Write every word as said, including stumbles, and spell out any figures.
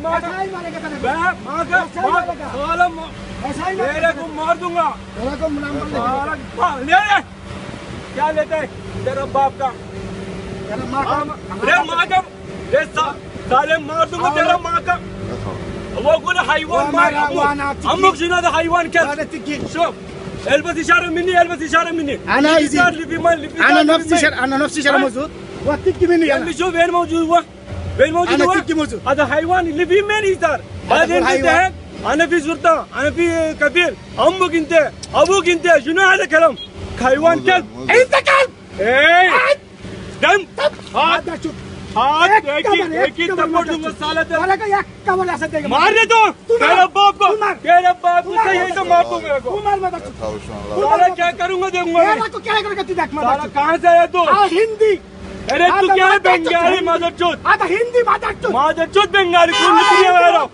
मार मेरे को मार दूंगा। ले क्या लेते है तेरा बाप का? अरे माँ का साले मार दूंगा तेरा माँ का। वो बोले हाईवान मार हम लोग सुना था हाईवान क्या शो elbet işarı mini elbet işarı mini ana izi ana nafsi şar ana nafsi şar mevcut وقتك مني اللي شوف وين موجود هو وين موجود انا هو تكي موجود هذا حيوان اللي في مين يصير بعدين انت انا في زرطه انا في كبير امك انت ابوك انت شنو هذا كلام حيوان كلب انت كلب ايه دم هذا شوف हाथ एक ही एक ही थप्पड़ दूंगा साला तेरा वाला का एक का बोला ऐसा देगा मार दे तो तेरे बाप को तेरे बाप को सही तो मार दूंगा मेरे को तू मार मत साला क्या करूंगा देखूंगा मेरा को क्या करेगा तू देख मत साला कहां से आया तू हिंदी अरे तू क्या है बंगाली मदरचोद आता हिंदी मदरचोद मदरचोद बंगाली कौन निकली है मेरा